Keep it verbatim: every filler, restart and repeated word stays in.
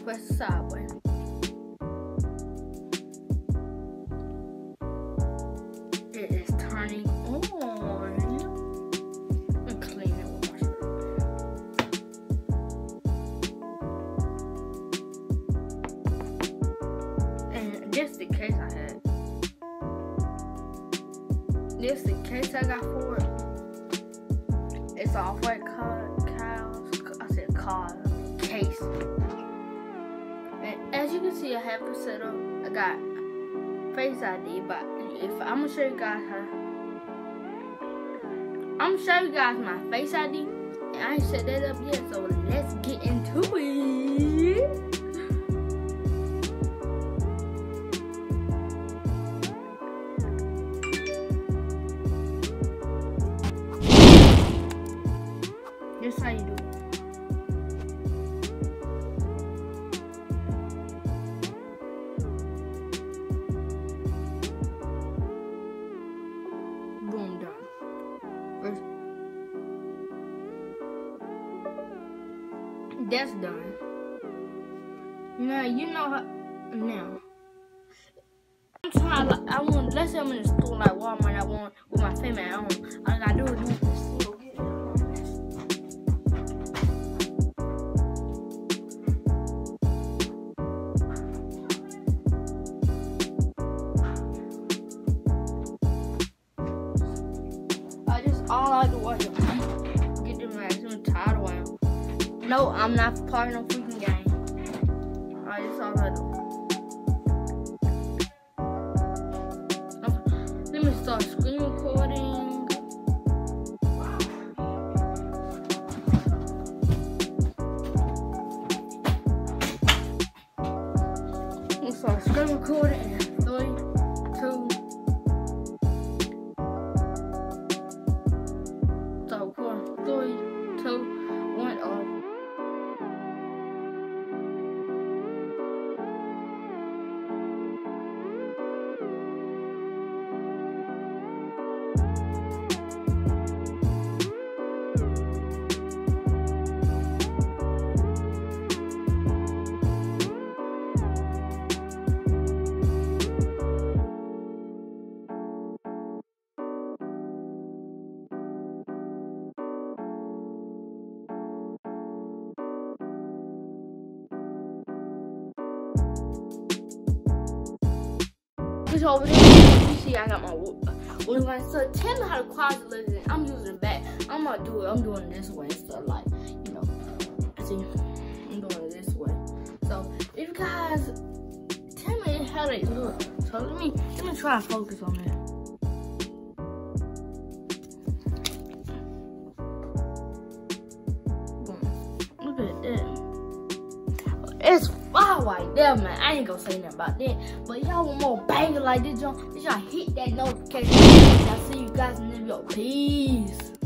press the side button. It is turning on. And clean it with my shirt. And this is the case I had. This is the case I got for it. It's all white cows. I said cars. Case. And as you can see, I have it set up. I got Face I D, but if I'm gonna show you guys how, I'm gonna show you guys my Face I D, and I ain't set that up yet. So let's get into it. This is how you do it. Boom, done. First, that's done. Now you know how. Now I'm trying. Like, I want. Let's say I'm in the store like Walmart. I want with my family at home. All I gotta do is do this. All I do is get them maximum tired one. No, I'm not playing no freaking game. Alright, that's all I do. Let me start screen recording. Let me start screen recording in three, two. Three, two, one, off. Over there, you see I got my when I so tell me how the quality looks. I'm using it back. I'm gonna do it. I'm doing it this way instead of like, you know. See, I'm doing it this way. So if you guys tell me how they look. So let me let me try to focus on that. Look at that. It's fire right there, man. I ain't gonna say nothing about that. But y'all want more banger like this, y'all. Y'all hit that notification. I'll see you guys in the video. Peace.